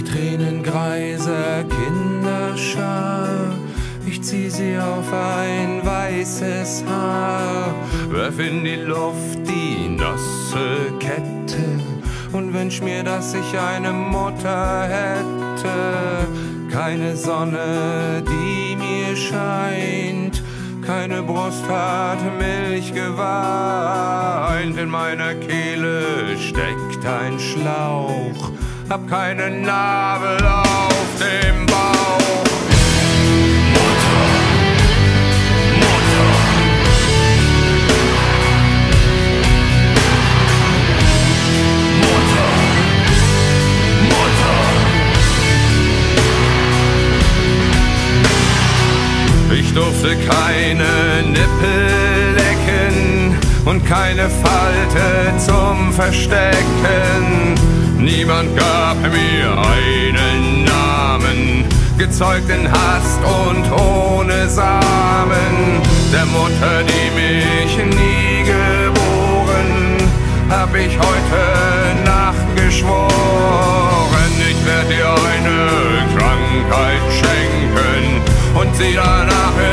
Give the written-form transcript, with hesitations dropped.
tränengreise Kinderschar. Ich zieh sie auf ein weißes Haar, werf in die Luft die nasse Kette und wünsch mir, dass ich eine Mutter hätte. Keine Sonne, die mir scheint, keine Brust hat Milch geweint. In meiner Kehle steckt ein Schlauch, hab keinen Nabel auf dem Bauch. Mutter, Mutter. Mutter, Mutter. Ich durfte keine Nippel lecken und keine Falte zum Verstecken. Niemand gab mir einen Namen, gezeugt in Hast und ohne Samen. Der Mutter, die mich nie geboren, hab ich heute Nacht geschworen. Ich werd dir eine Krankheit schenken und sie danach